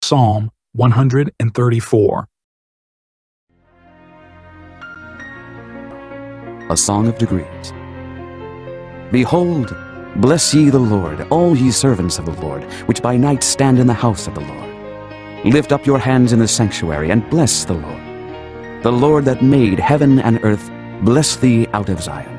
Psalm 134. A Song of Degrees. Behold, bless ye the Lord, all ye servants of the Lord, which by night stand in the house of the Lord. Lift up your hands in the sanctuary, and bless the Lord. The Lord that made heaven and earth, bless thee out of Zion.